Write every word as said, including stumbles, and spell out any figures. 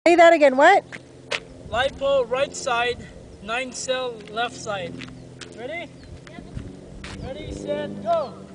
Say that again, what? Lipo right side, nine cell left side. Ready? Yep. Ready, set, go!